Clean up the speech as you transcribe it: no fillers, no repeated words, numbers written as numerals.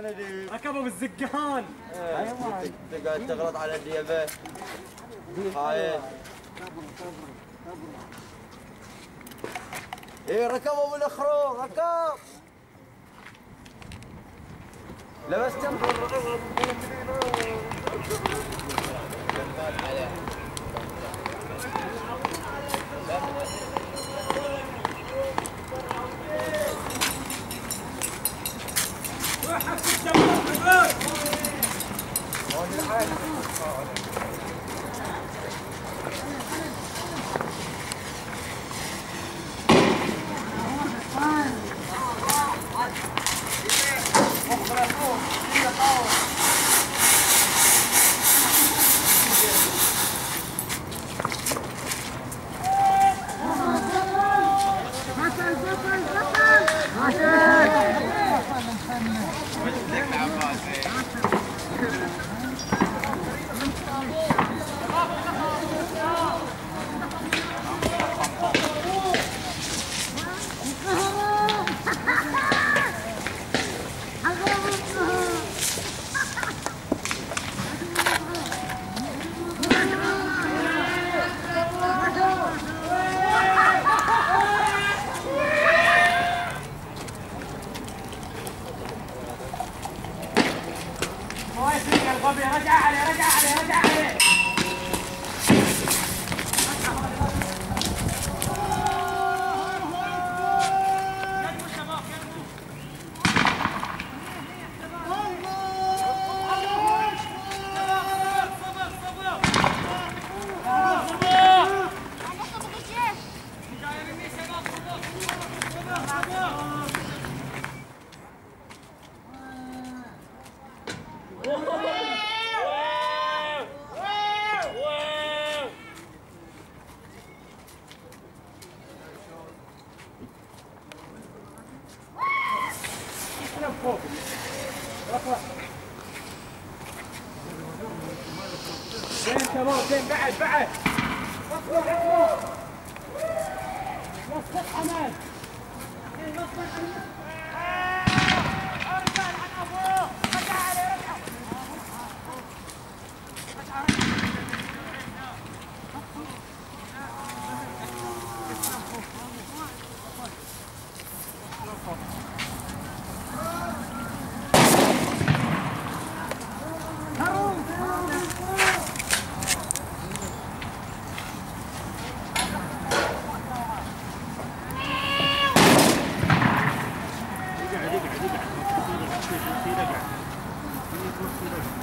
وين ادري؟ ركبوا بالزقان. ايوه تقعد تغلط على الديابه. خاين. ايه ركبوا بالاخرون ركب. لبس تنفر. رجع عليه رجع عليه رجع عليه. زين تمام زين بعد بعد اطلع اطلع وسط حماد ارجع عن ابوه رجع عليه رجع